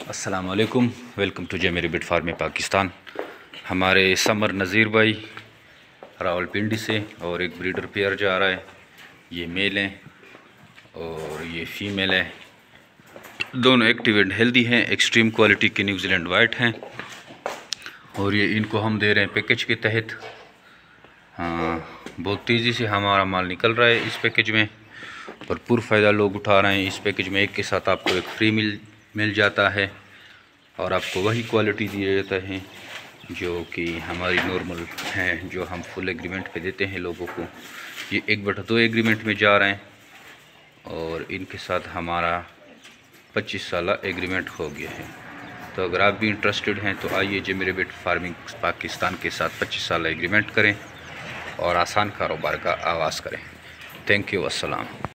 अस्सलाम वालेकुम, welcome to जे मेरी बिट फार्म पाकिस्तान। हमारे समर नज़ीर भाई रावलपिंडी से और एक ब्रीडर पेयर जा रहा है। ये मेल है और ये फीमेल है। दोनों एक्टिव एंड हेल्दी हैं, एक्सट्रीम क्वालिटी के न्यूजीलैंड वाइट हैं और ये इनको हम दे रहे हैं पैकेज के तहत। हाँ, बहुत तेज़ी से हमारा माल निकल रहा है इस पैकेज में, भरपूर फ़ायदा लोग उठा रहे हैं। इस पैकेज में एक के साथ आपको एक फ्री मिल जाता है और आपको वही क्वालिटी दिया जाता है जो कि हमारी नॉर्मल है, जो हम फुल एग्रीमेंट पे देते हैं लोगों को। ये 1/2 एग्रीमेंट में जा रहे हैं और इनके साथ हमारा 25 साल एग्रीमेंट हो गया है। तो अगर आप भी इंटरेस्टेड हैं तो आइए जे मेरे बिट फार्मिंग पाकिस्तान के साथ 25 साल एग्रीमेंट करें और आसान कारोबार का आगाज़ करें। थैंक यू, अस्सलाम।